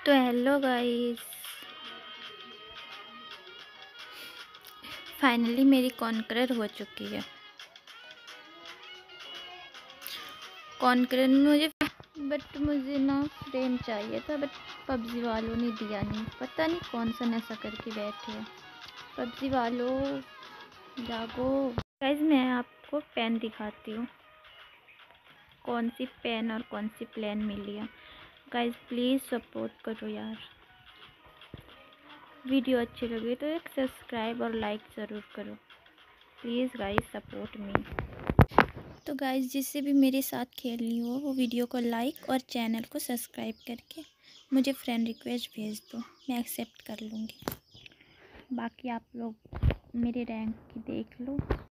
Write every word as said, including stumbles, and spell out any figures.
तो hello guys, finally मेरी conqueror हो चुकी है। कॉन्करर में मुझे बट मुझे ना फ्रेम चाहिए था, बट पबजी वालों ने दिया नहीं। पता नहीं कौन सा नशा करके बैठे हैं पबजी वालों, जागो। गाइस मैं आपको पेन दिखाती हूँ, कौन सी पेन और कौन सी प्लेन मिली है। गाइस प्लीज़ सपोर्ट करो यार, वीडियो अच्छी लगी तो एक सब्सक्राइब और लाइक ज़रूर करो प्लीज़ गाइस, सपोर्ट मी। तो गाइस जिससे भी मेरे साथ खेलनी हो वो वीडियो को लाइक और चैनल को सब्सक्राइब करके मुझे फ्रेंड रिक्वेस्ट भेज दो, मैं एक्सेप्ट कर लूँगी। बाकी आप लोग मेरे रैंक की देख लो।